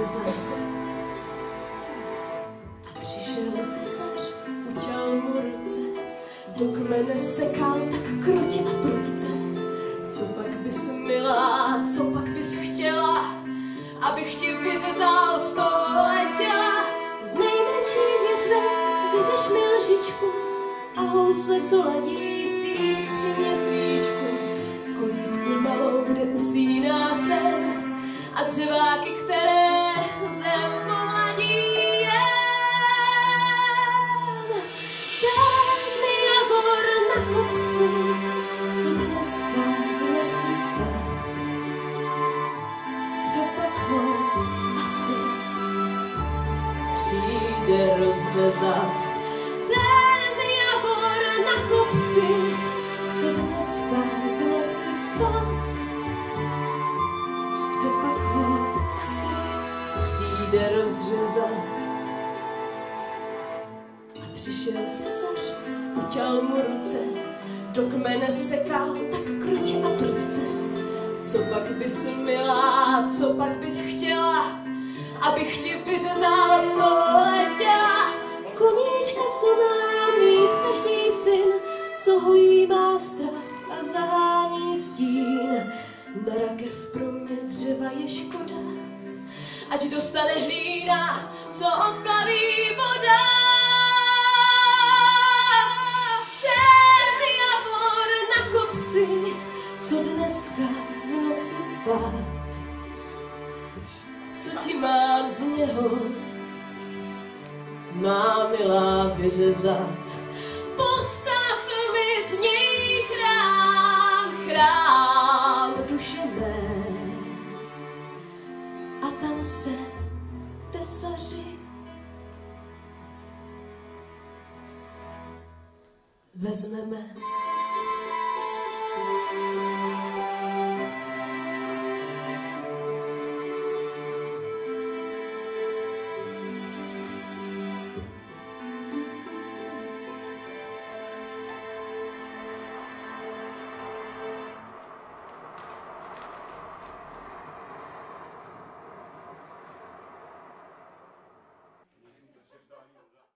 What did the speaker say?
rozřezat. A přišel tesař, utěl mu ruce, do kmene sekal tak krutě a prudce. Co pak bys milá, co pak bys chtěla, abych ti vyřezal z tohohle těla? Z nejmenší větve vyřeš mi lžičku a housle, co ladí síc při měsíčku. Kolítku malou, kde usíná sen a dřeváky, které zem pohladí jen. Ten mi javor na kopci, co dneska v noci pát. Kdo pak ho asi přijde rozřezat? Ten mi javor na kopci, co dneska v noci pát. Kdo pak ho asi přijde rozřezat? A přišel tesař, utěl mu ruce, do kmene sekal tak krutě a prudce. Co pak bys milá, co pak bys chtěla, abych ti vyřezal z tohohle těla? Koníčka, co má mít každý syn, co hojí má strach a zahání stín. Na rakev pro mě dřeva je škoda, ať dostane hlína, co odplaví voda. Ten javor na kopci, co dneska v noci pát. Co ti mám z něho, má milá, vyřezat? Postav mi z něj chrám, chrám duše mé. A tam se tesaři vezmeme.